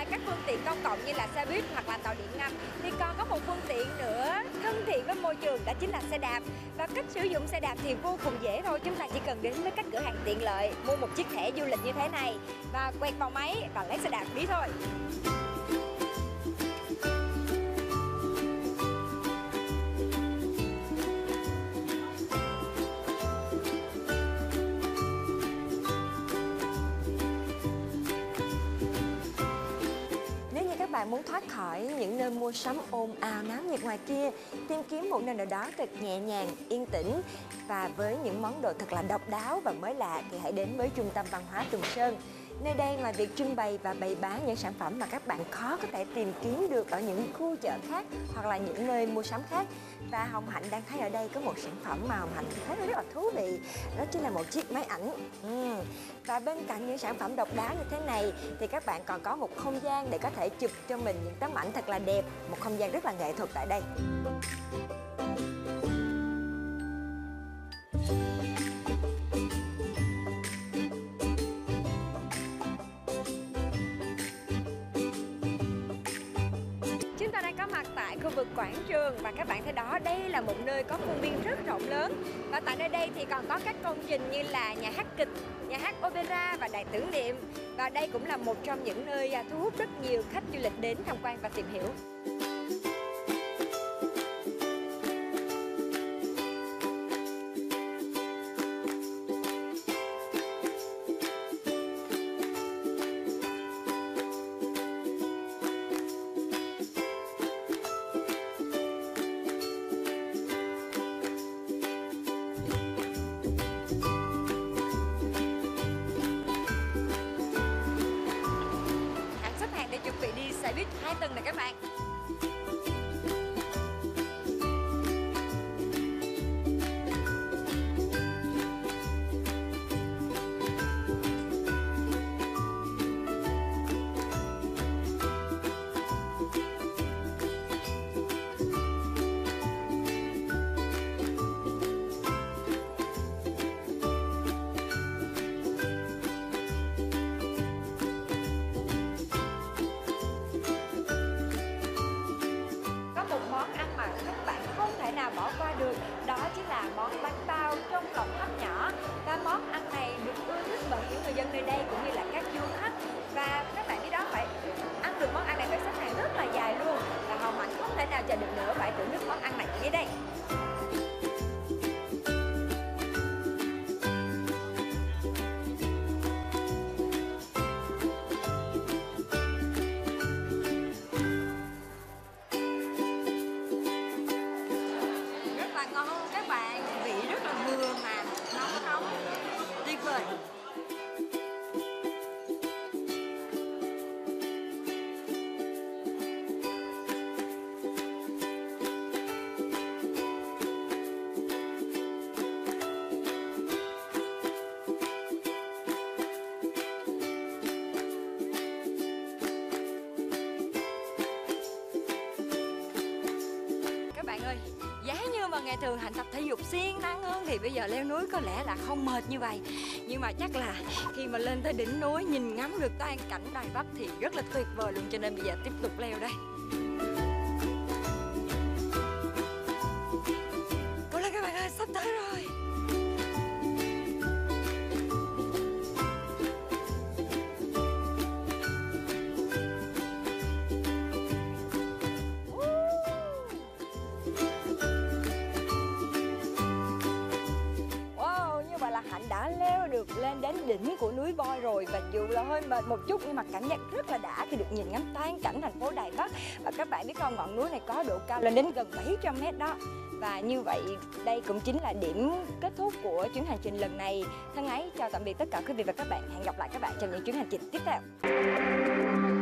các phương tiện công cộng như là xe buýt hoặc là tàu điện ngầm thì còn có một phương tiện nữa thân thiện với môi trường, đó chính là xe đạp. Và cách sử dụng xe đạp thì vô cùng dễ thôi, chúng ta chỉ cần đến với các cửa hàng tiện lợi, mua một chiếc thẻ du lịch như thế này và quẹt vào máy và lấy xe đạp đi thôi. Các bạn muốn thoát khỏi những nơi mua sắm ồn ào náo nhiệt ngoài kia, tìm kiếm một nơi nào đó thật nhẹ nhàng, yên tĩnh và với những món đồ thật là độc đáo và mới lạ thì hãy đến với Trung tâm Văn hóa Tuần Sơn. Nơi đây ngoài việc trưng bày và bày bán những sản phẩm mà các bạn khó có thể tìm kiếm được ở những khu chợ khác hoặc là những nơi mua sắm khác. Và Hồng Hạnh đang thấy ở đây có một sản phẩm mà Hồng Hạnh thấy rất là thú vị. Đó chính là một chiếc máy ảnh. Và bên cạnh những sản phẩm độc đáo như thế này thì các bạn còn có một không gian để có thể chụp cho mình những tấm ảnh thật là đẹp. Một không gian rất là nghệ thuật tại đây. Chúng ta đang có mặt tại khu vực quảng trường và các bạn thấy đó, đây là một nơi có khuôn viên rất rộng lớn. Và tại nơi đây thì còn có các công trình như là nhà hát kịch, nhà hát opera và đài tưởng niệm. Và đây cũng là một trong những nơi thu hút rất nhiều khách du lịch đến tham quan và tìm hiểu. Chuẩn bị đi xe buýt 2 tầng này các bạn. Bỏ qua được, đó chính là món bánh bao trong lòng hấp nhỏ. Và món ăn này được ưa thích bởi những người dân nơi đây cũng như là các du khách. Và các bạn biết đó, phải ăn được món ăn này phải xếp hàng rất là dài luôn. Và Hồng Hạnh không thể nào chờ được nữa, phải thưởng thức món ăn này ngay đây. Ngon các bạn, vị rất là vừa mà nóng tuyệt vời. Các bạn ơi, giá như mà ngày thường Hạnh tập thể dục siêng năng hơn thì bây giờ leo núi có lẽ là không mệt như vậy. Nhưng mà chắc là khi mà lên tới đỉnh núi nhìn ngắm được toàn cảnh Đài Bắc thì rất là tuyệt vời luôn, cho nên bây giờ tiếp tục leo đây. Cố lên các bạn ơi, sắp tới rồi. Hạnh đã leo được lên đến đỉnh của núi Voi rồi, và dù là hơi mệt một chút nhưng mà cảm giác rất là đã khi được nhìn ngắm toàn cảnh thành phố Đài Bắc. Và các bạn biết không, ngọn núi này có độ cao lên đến gần 700 m đó. Và như vậy đây cũng chính là điểm kết thúc của chuyến hành trình lần này. Thân ái chào tạm biệt tất cả quý vị và các bạn. Hẹn gặp lại các bạn trong những chuyến hành trình tiếp theo.